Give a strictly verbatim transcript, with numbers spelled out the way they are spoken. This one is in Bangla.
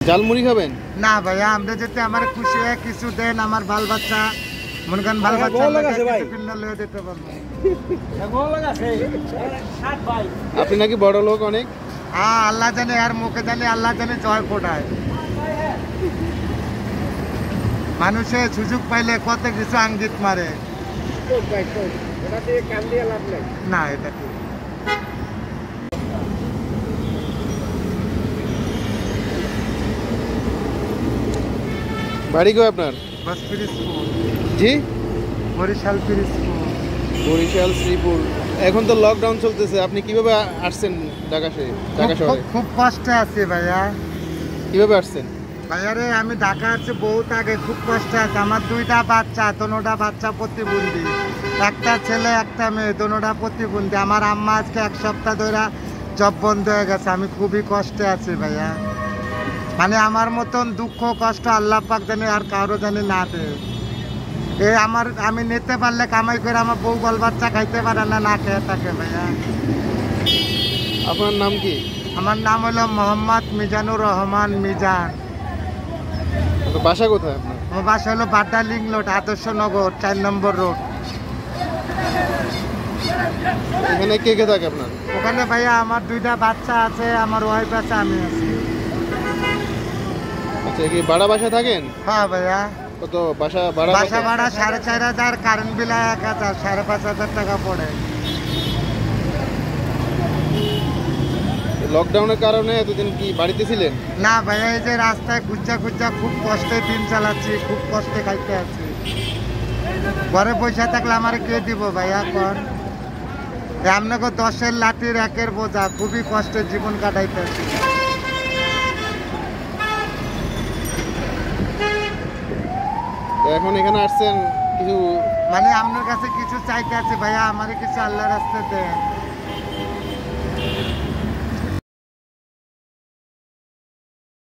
জালমুড়ি খাবেন না ভাইয়া, আমরা যেতে আমার খুশি হয়ে কিছু দেন, আমার বাল বাচ্চা মন গান বাল বাচ্চা লয়ে দিতে পারবো। আপনি নাকি বড় লোক অনেক? হ্যাঁ, আল্লাহ জানে, আর মুখে জানে আল্লাহ জানে জয় ফোটায়। মানুষের সুযোগ পাইলে কত কিছু আঙ্গিত মারে। না, এটা ঠিক। বাড়ি কই আপনার? জি, বরিশাল পিরিজপুর। বরিশাল শ্রীপুর। এখন তো লকডাউন চলতেছে, আপনি কিভাবে আসছেন ঢাকা শহরে? ঢাকা শহরে খুব কষ্টে আছি ভাইয়া। কিভাবে আসছেন? ভাইয়া রে, আমি ঢাকা আসছি বহুত আগে, খুব কষ্টে আছে। আমার দুইটা বাচ্চা, দোনোটা বাচ্চা প্রতিবন্ধী, একটা ছেলে একটা মেয়ে, দোনোটা প্রতিবন্ধী। আমার আম্মা আজকে এক সপ্তাহ ধরে জব বন্ধ হয়ে গেছে। আমি খুবই কষ্টে আছি ভাইয়া। মানে আমার মতন দুঃখ কষ্ট আল্লাহ পাক জানে আর কারো জানে না দে। এই আমার, আমি নিতে পারলে কামাই করে আমার বউ বল বাচ্চা খাইতে পারে না, না খেয়ে থাকে ভাইয়া। আপনার নাম কি? আমার নাম হলো মোহাম্মদ মিজানুর রহমান মিজান। বাসা কোথায় আপনার? আমার বাসা হলো বাড্ডা লিং রোড, আদর্শনগর চার নম্বর রোড। এখানে কে কে থাকে আপনার? ওখানে ভাইয়া আমার দুইটা বাচ্চা আছে, আমার ওয়াইফ আছে, আমি আছি। আচ্ছা, কি ভাড়া বাসা থাকেন? হ্যাঁ ভাইয়া। কত বাসা ভাড়া? বাসা ভাড়া সাড়ে চার হাজার, কারেন্ট বিল এক হাজার, সাড়ে পাঁচ হাজার টাকা পড়ে। লকডাউনের কারণে এতদিন কি বাড়িতে ছিলেন? না ভাইয়া, এই যে রাস্তায় খুঁজা খুঁজা খুব কষ্টে দিন চালাচ্ছি, খুব কষ্টে খাইতে আছি। ঘরে পয়সা থাকলে আমার কে দিব ভাইয়া কর? আপনাকে দশের লাঠির একের বোঝা, খুবই কষ্টে জীবন কাটাইতে আছি। এখন এখানে আসছেন কিছু, মানে আপনার কাছে কিছু চাইতে আছে ভাইয়া, আমার কিছু আল্লাহর রাস্তাতে দেন।